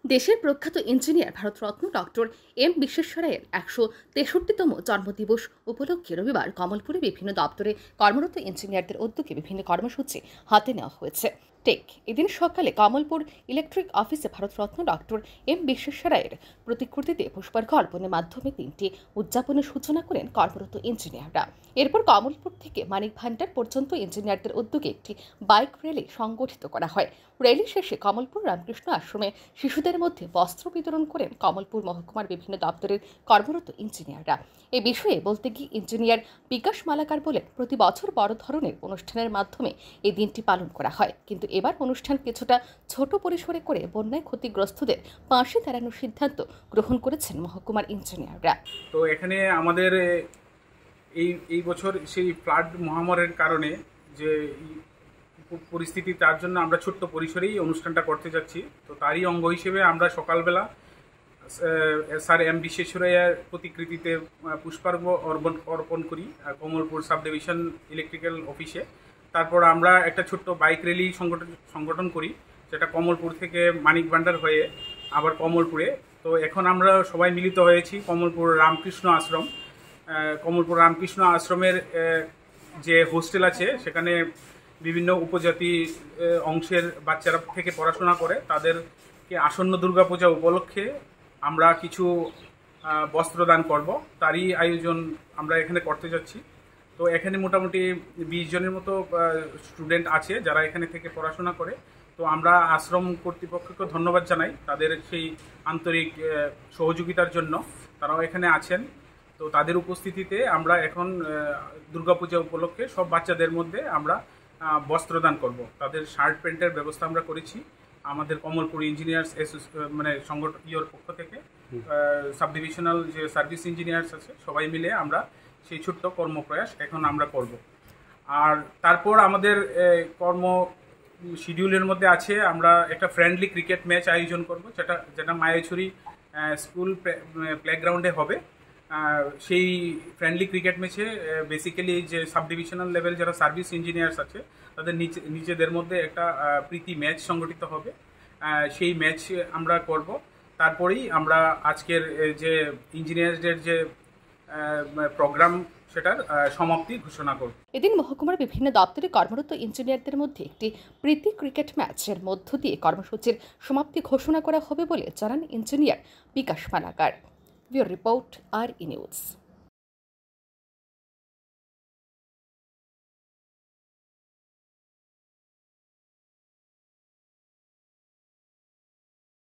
দেশের প্রখ্যাত engineer Bharat Ratna doctor M বিশ্বেশ্বরাইয়ের ১৬৩তম জন্মদিবস উপলক্ষে রবিবার কমলপুরে বিভিন্ন দপ্তরে কর্মরত ইঞ্জিনিয়ারদের উদ্যোগে বিভিন্ন কর্মসূচি হাতে নেওয়া হয়েছে। এদিন সকালে কমলপুর ইলেকট্রিক অফিসে ভারতরত্ন ডক্টর এম বিশ্বেশ্বরাইয়ের প্রতিকৃতিতে পুষ্পার্ঘ্য অর্পণের মাধ্যমে দিনটি উদযাপনের সূচনা করেন কর্মরত ইঞ্জিনিয়াররা। এরপর কমলপুর থেকে মানিক ভান্ডার পর্যন্ত ইঞ্জিনিয়ারদের উদ্যোগে একটি বাইক র্যালি সংগঠিত করা হয়। র্যালি শেষে কমলপুর রামকৃষ্ণ আশ্রমে শিশুদের মধ্যে বস্ত্র বিতরণ করেন কমলপুর মহকুমার বিভিন্ন দপ্তরের কর্মরত ইঞ্জিনিয়াররা। এ বিষয়ে বলতে গিয়ে ইঞ্জিনিয়ার বিকাশ মালাকার বলেন, প্রতি বছর বড় ধরনের অনুষ্ঠানের মাধ্যমে এই দিনটি পালন করা হয়, কিন্তু এবার অনুষ্ঠান কিছুটা ছোট পরিসরে করে বন্যায় ক্ষতিগ্রস্তদের পাশে দাঁড়ানোর সিদ্ধান্ত গ্রহণ করেছেন মহকুমার ইঞ্জিনিয়াররা। তো এখানে আমাদের এই বছর সেই ফ্লাড মহামারীর কারণে যে পরিস্থিতি, তার জন্য আমরা ছোট্ট পরিসরেই অনুষ্ঠানটা করতে যাচ্ছি। তো তারই অঙ্গ হিসেবে আমরা সকালবেলা স্যার এম বিশ্বেশ্বরাইয়ার প্রতিকৃতিতে পুষ্পার্ঘ্য অর্পণ করি কমলপুর সাব ডিভিশন ইলেকট্রিক্যাল অফিসে। তারপর আমরা একটা ছোট্ট বাইক র্যালি সংগঠন করি, যেটা কমলপুর থেকে মানিক ভান্ডার হয়ে আবার কমলপুরে। তো এখন আমরা সবাই মিলিত হয়েছি কমলপুর রামকৃষ্ণ আশ্রম। কমলপুর রামকৃষ্ণ আশ্রমের যে হোস্টেল আছে, সেখানে বিভিন্ন উপজাতি অংশের বাচ্চারা থেকে পড়াশোনা করে, তাদেরকে আসন্ন দুর্গাপূজা উপলক্ষে আমরা কিছু বস্ত্রদান করব, তারই আয়োজন আমরা এখানে করতে যাচ্ছি। তো এখানে মোটামুটি 20 জনের মতো স্টুডেন্ট আছে যারা এখানে থেকে পড়াশোনা করে। তো আমরা আশ্রম কর্তৃপক্ষকে ধন্যবাদ জানাই তাদের সেই আন্তরিক সহযোগিতার জন্য। তারাও এখানে আছেন। তো তাদের উপস্থিতিতে আমরা এখন দুর্গাপূজা উপলক্ষে সব বাচ্চাদের মধ্যে আমরা বস্ত্রদান করব। তাদের শার্ট প্যান্টের ব্যবস্থা আমরা করেছি আমাদের কমলপুর ইঞ্জিনিয়ার্স মানে সংগঠন পক্ষ থেকে। সাব ডিভিশনাল যে সার্ভিস ইঞ্জিনিয়ার্স আছে, সবাই মিলে আমরা সেই ছোট্ট কর্মপ্রয়াস এখন আমরা করব। আর তারপর আমাদের কর্ম শিডিউলের মধ্যে আছে আমরা একটা ফ্রেন্ডলি ক্রিকেট ম্যাচ আয়োজন করব, যেটা মায়াছড়ি স্কুল প্লেগ্রাউন্ডে হবে। সেই ফ্রেন্ডলি ক্রিকেট ম্যাচে বেসিক্যালি যে সাব ডিভিশনাল লেভেল যারা সার্ভিস ইঞ্জিনিয়ার্স আছে, তাদের নিজেদের মধ্যে একটা প্রীতি ম্যাচ সংগঠিত হবে। সেই ম্যাচ আমরা করব। তারপরেই আমরা আজকের যে ইঞ্জিনিয়ারদের যে প্রোগ্রাম, সেটার সমাপ্তি ঘোষণা করব। এদিন মহকুমার বিভিন্ন দপ্তরে কর্মরত ইঞ্জিনিয়ারদের মধ্যে একটি প্রীতি ক্রিকেট ম্যাচের মধ্য দিয়ে কর্মসূচির সমাপ্তি ঘোষণা করা হবে বলে জানান engineer Bikash Malakar. Report R E news.